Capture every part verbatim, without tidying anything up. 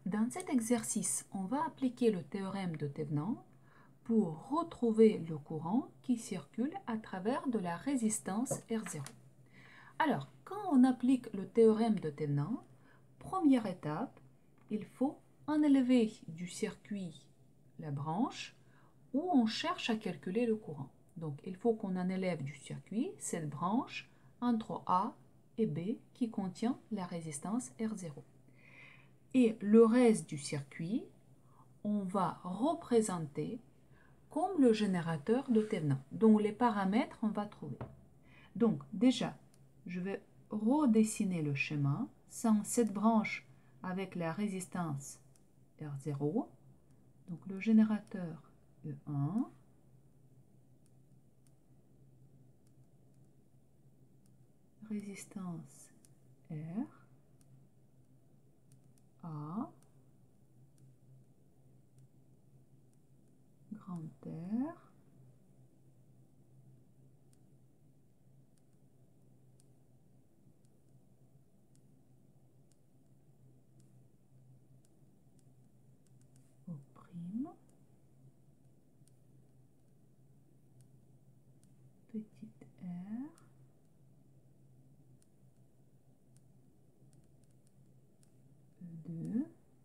Dans cet exercice, on va appliquer le théorème de Thévenin pour retrouver le courant qui circule à travers de la résistance R zéro. Alors, quand on applique le théorème de Thévenin, première étape, il faut enlever du circuit la branche où on cherche à calculer le courant. Donc, il faut qu'on enlève du circuit cette branche entre A et B qui contient la résistance R zéro. Et le reste du circuit, on va représenter comme le générateur de Thévenin, dont les paramètres on va trouver. Donc déjà, je vais redessiner le schéma sans cette branche avec la résistance R zéro. Donc le générateur E un, résistance R, A, grand R, O prime, petite r, E deux,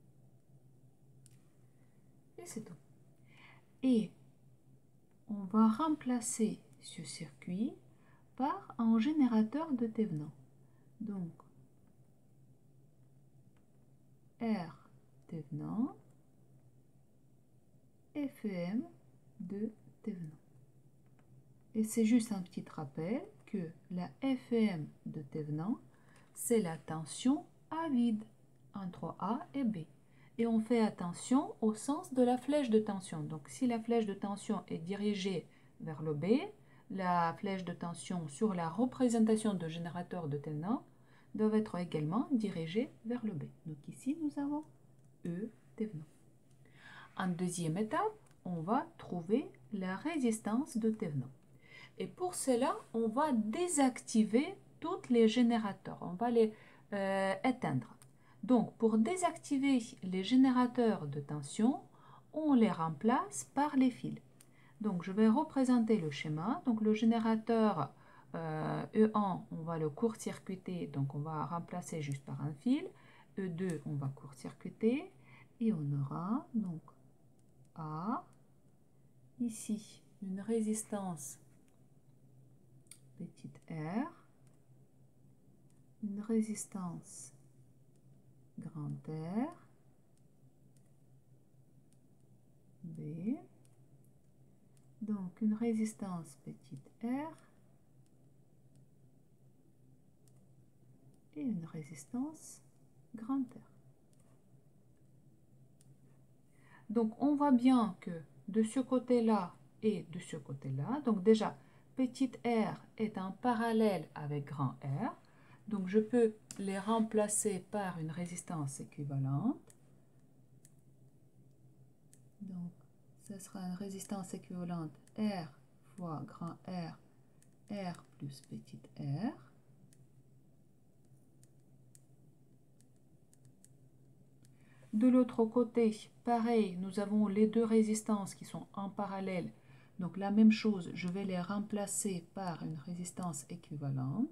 et c'est tout. Et on va remplacer ce circuit par un générateur de Thévenin. Donc, R Thévenin, F E M de Thévenin. Et c'est juste un petit rappel que la F E M de Thévenin, c'est la tension A vide entre A et B. Et on fait attention au sens de la flèche de tension. Donc si la flèche de tension est dirigée vers le B, la flèche de tension sur la représentation de générateur de Thévenin doit être également dirigée vers le B. Donc ici, nous avons E Thévenin. En deuxième étape, on va trouver la résistance de Thévenin. Et pour cela, on va désactiver tous les générateurs. On va les euh, éteindre. Donc, pour désactiver les générateurs de tension, on les remplace par les fils. Donc, je vais représenter le schéma. Donc, le générateur euh, E un, on va le court-circuiter. Donc, on va remplacer juste par un fil. E deux, on va court-circuiter. Et on aura donc A, ici, une résistance petite r, une résistance grand R, B, donc une résistance petite r et une résistance grand R. Donc on voit bien que de ce côté-là et de ce côté-là, donc déjà petite r est en parallèle avec grand R, donc je peux les remplacer par une résistance équivalente. Donc ce sera une résistance équivalente R fois grand R, R plus petite r. De l'autre côté, pareil, nous avons les deux résistances qui sont en parallèle. Donc la même chose, je vais les remplacer par une résistance équivalente.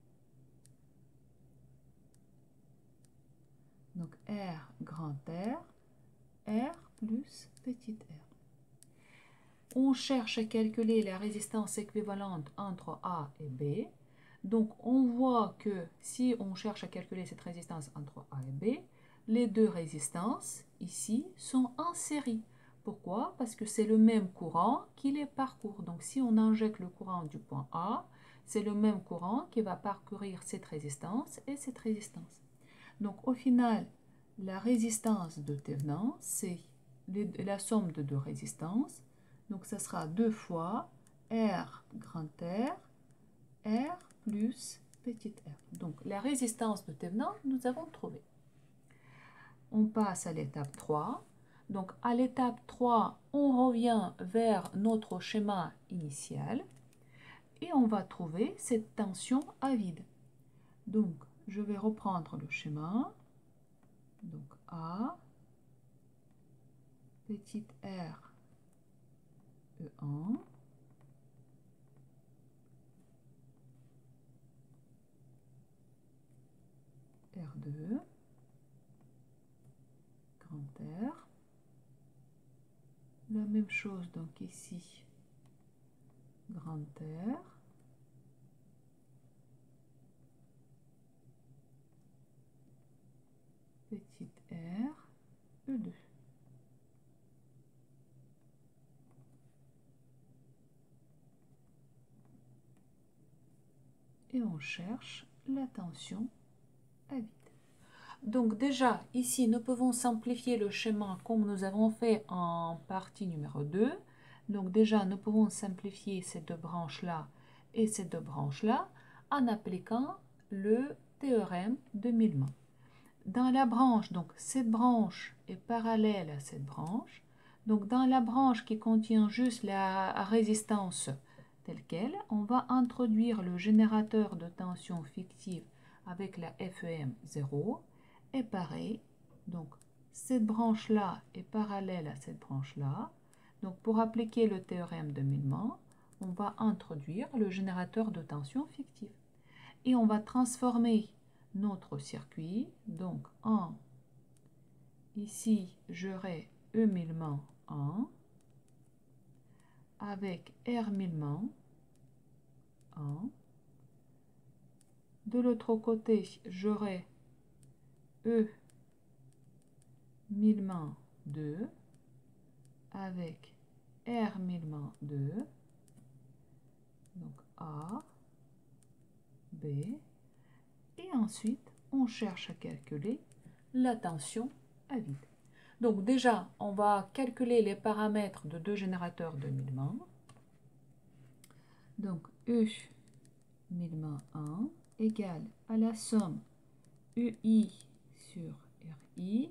Donc R grand R, R plus petite r. On cherche à calculer la résistance équivalente entre A et B. Donc on voit que si on cherche à calculer cette résistance entre A et B, les deux résistances ici sont en série. Pourquoi? Parce que c'est le même courant qui les parcourt. Donc si on injecte le courant du point A, c'est le même courant qui va parcourir cette résistance et cette résistance. Donc au final, la résistance de Thévenin, c'est la somme de deux résistances. Donc ça sera deux fois R grand R, R plus petite r. Donc la résistance de Thévenin, nous avons trouvé. On passe à l'étape trois. Donc à l'étape trois, on revient vers notre schéma initial et on va trouver cette tension à vide. Donc je vais reprendre le schéma. Donc A, petit r E un, R deux, grand R. La même chose donc ici, grand R. Petit r, E deux. Et on cherche la tension à vide. Donc déjà, ici, nous pouvons simplifier le schéma comme nous avons fait en partie numéro deux. Donc déjà, nous pouvons simplifier ces deux branches-là et ces deux branches-là en appliquant le théorème de Millman. Dans la branche, donc cette branche est parallèle à cette branche. Donc dans la branche qui contient juste la résistance telle qu'elle, on va introduire le générateur de tension fictive avec la F E M zéro. Et pareil, donc cette branche-là est parallèle à cette branche-là. Donc pour appliquer le théorème de Millman, on va introduire le générateur de tension fictive. Et on va transformer notre circuit. Donc en ici, j'aurai E Millman un avec R Millman un. De l'autre côté, j'aurai E Millman deux avec R Millman deux. Donc A, B. Et ensuite, on cherche à calculer la tension à vide. Donc déjà, on va calculer les paramètres de deux générateurs de Millman. Donc E Millman un égale à la somme E I sur R I,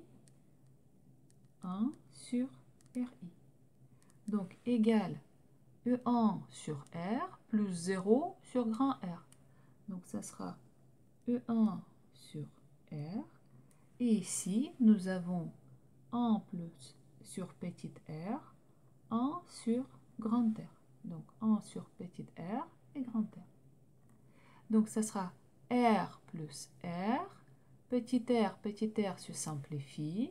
un sur R I. Donc égale E un sur R plus zéro sur grand R. Donc ça sera E un sur R. Et ici, nous avons un plus sur petit r, un sur grand R. Donc un sur petit r et grand R. Donc ça sera R plus R. Petit r, petit r se simplifie.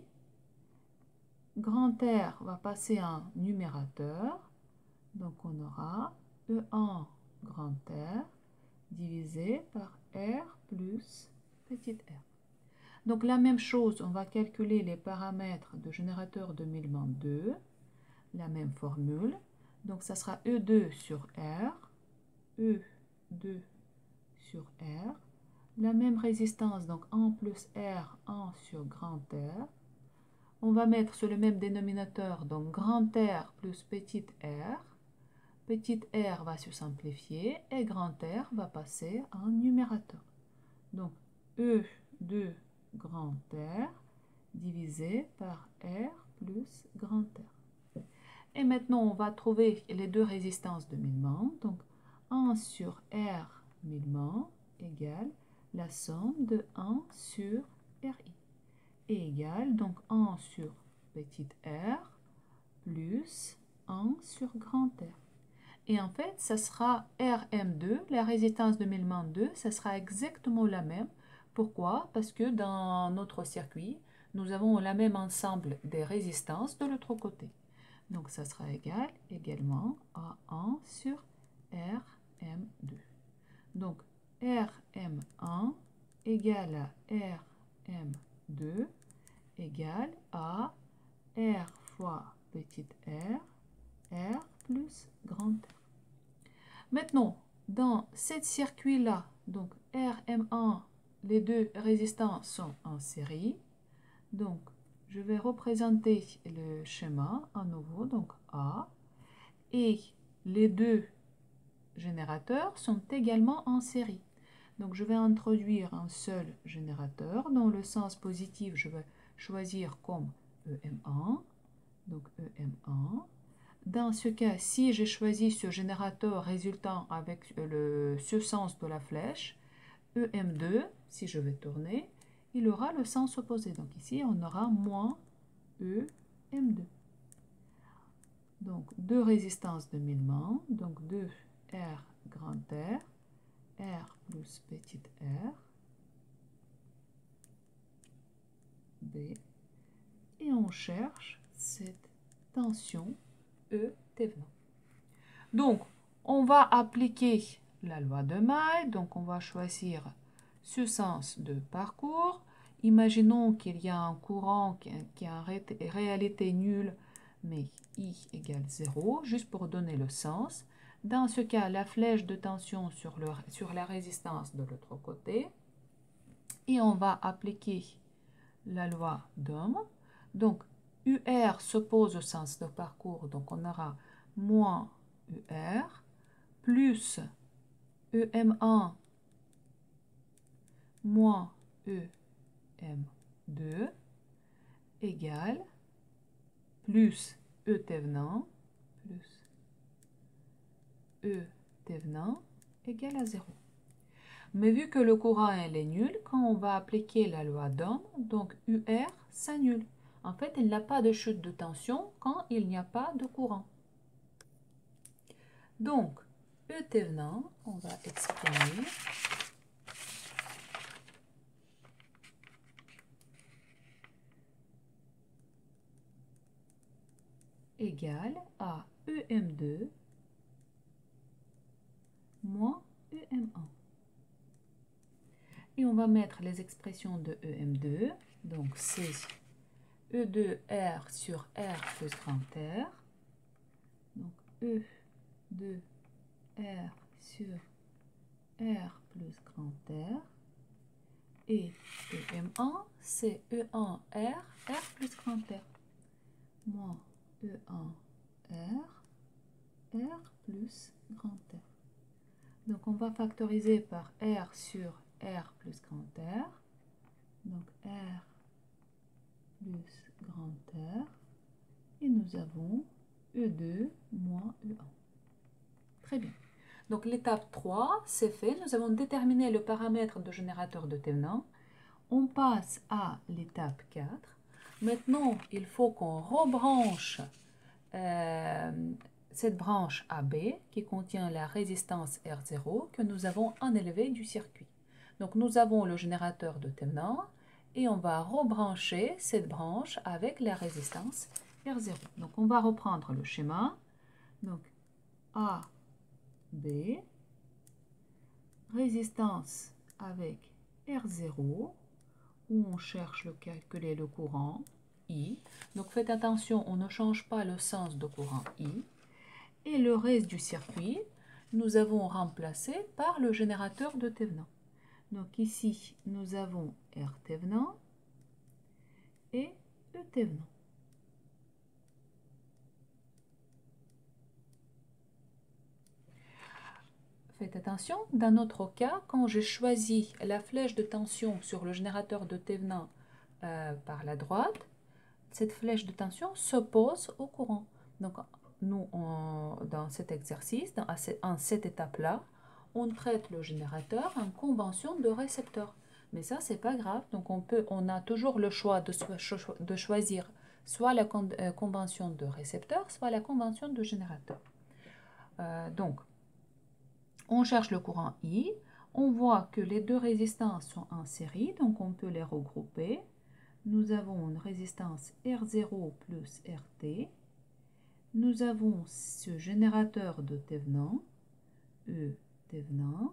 Grand R va passer en numérateur. Donc on aura E un grand R divisé par R plus petit r. Donc la même chose, on va calculer les paramètres de générateur de Millman deux. La même formule. Donc ça sera E deux sur R. E deux sur R. La même résistance, donc un plus R, un sur grand R. On va mettre sur le même dénominateur, donc grand R plus petit r. Petit r va se simplifier et grand R va passer en numérateur. Donc E deux grand R divisé par R plus grand R. Et maintenant, on va trouver les deux résistances de Millman. Donc un sur R Millman égale la somme de un sur R I. Et égale donc un sur petit r plus un sur grand R. Et en fait, ça sera R M deux, la résistance de Millman deux, ça sera exactement la même. Pourquoi? Parce que dans notre circuit, nous avons le même ensemble des résistances de l'autre côté. Donc ça sera égal également à un sur R M deux. Donc R M un égale à R M deux égale à R fois petit r, R plus grand R. Maintenant, dans ce circuit-là, donc R M un, les deux résistances sont en série. Donc, je vais représenter le schéma à nouveau, donc A. Et les deux générateurs sont également en série. Donc, je vais introduire un seul générateur. Dans le sens positif, je vais choisir comme E M un. Donc, E M un. Dans ce cas, si j'ai choisi ce générateur résultant avec le, ce sens de la flèche, E M deux, si je vais tourner, il aura le sens opposé. Donc ici, on aura moins E M deux. donc deux résistances de milement, donc deux R grand R, R plus petit r, B, et on cherche cette tension E Thévenin. Donc, on va appliquer la loi de Maille, donc on va choisir ce sens de parcours. Imaginons qu'il y a un courant qui a une réalité nulle, mais I égale zéro, juste pour donner le sens. Dans ce cas, la flèche de tension sur, le, sur la résistance de l'autre côté. Et on va appliquer la loi d'Ohm. Donc, U R s'oppose au sens de parcours, donc on aura moins U R plus E M un moins E M deux égale plus E Thévenin plus E Thévenin égale à zéro. Mais vu que le courant elle est nul, quand on va appliquer la loi d'Ohm, donc U R s'annule. En fait, il n'y a pas de chute de tension quand il n'y a pas de courant. Donc, E Thévenin, on va exprimer égale à E M deux moins E M un. Et on va mettre les expressions de E M deux. Donc, c'est E deux R sur R plus grand R. Donc, E deux R sur R plus grand R. Et E M un, c'est E un R, R plus grand R. Moins E un R, R plus grand R. Donc, on va factoriser par R sur R plus grand R. Donc, R plus grand R. Et nous avons E deux moins E un. Très bien. Donc, l'étape trois, c'est fait. Nous avons déterminé le paramètre de générateur de Thévenin. On passe à l'étape quatre. Maintenant, il faut qu'on rebranche euh, cette branche A B qui contient la résistance R zéro que nous avons en élevé du circuit. Donc, nous avons le générateur de Thévenin et on va rebrancher cette branche avec la résistance R zéro. Donc, on va reprendre le schéma. Donc, A, B, résistance avec R zéro, où on cherche à calculer le courant I. Donc, faites attention, on ne change pas le sens de courant I. Et le reste du circuit, nous avons remplacé par le générateur de Thévenin. Donc, ici, nous avons R Thévenin et E Thévenin. Faites attention, dans notre cas, quand j'ai choisi la flèche de tension sur le générateur de Thévenin euh, par la droite, cette flèche de tension s'oppose au courant. Donc, nous, on, dans cet exercice, dans, en cette étape-là, on traite le générateur en convention de récepteur. Mais ça, c'est pas grave. Donc, on, peut, on a toujours le choix de, de choisir soit la con, euh, convention de récepteur, soit la convention de générateur. Euh, donc, on cherche le courant I. On voit que les deux résistances sont en série, donc on peut les regrouper. Nous avons une résistance R zéro plus R T. Nous avons ce générateur de Thévenin, E Thévenin,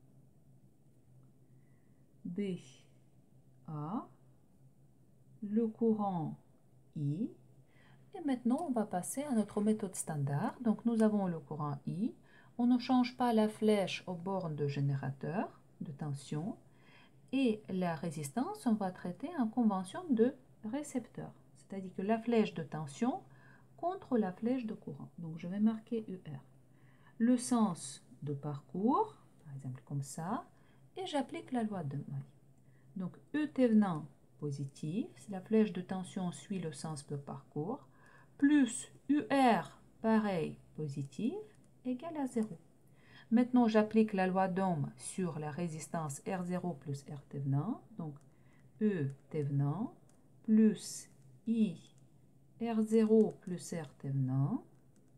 B A, le courant I. Et maintenant, on va passer à notre méthode standard. Donc, nous avons le courant I. On ne change pas la flèche aux bornes de générateur de tension. Et la résistance, on va traiter en convention de récepteur. C'est-à-dire que la flèche de tension contre la flèche de courant. Donc, je vais marquer U R. Le sens de parcours, par exemple comme ça, et j'applique la loi de Maille. Donc, E Thévenin positif, si la flèche de tension suit le sens de parcours, plus U R, pareil, positif, égale à zéro. Maintenant, j'applique la loi d'Ohm sur la résistance R zéro plus R Thévenin. Donc, E Thévenin plus I R zéro plus R Thévenin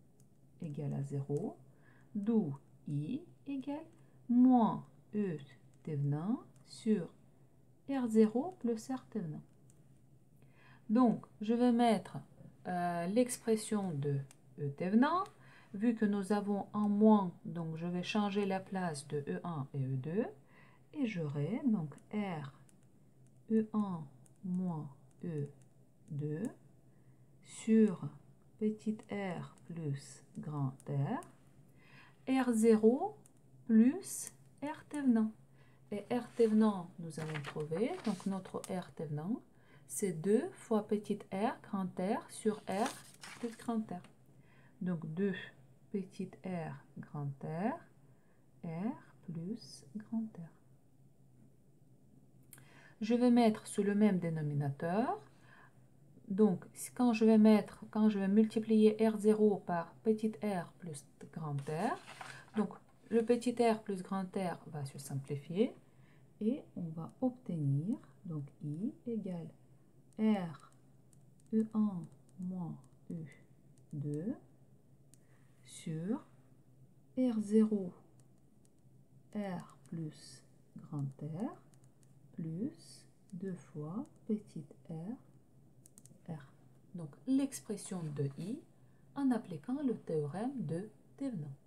égale à zéro, d'où I égale moins E thévenin sur R zéro plus R thévenin. Donc, je vais mettre euh, l'expression de E thévenin. Vu que nous avons un moins, donc je vais changer la place de E un et E deux. Et j'aurai donc R E un moins E deux sur petit r plus grand R, R zéro plus R thévenin. Et R thévenin, nous allons trouver, donc notre R thévenin, c'est deux fois petit r grand R sur R plus grand R. Donc deux petit r grand R, R plus grand R. Je vais mettre sur le même dénominateur. Donc, quand je vais mettre, quand je vais multiplier R zéro par petit r plus grand R, donc le petit r plus grand R va se simplifier et on va obtenir, donc I égale R E un moins E deux sur R zéro R plus grand R plus deux fois petit r R. Donc l'expression de I en appliquant le théorème de Thévenin.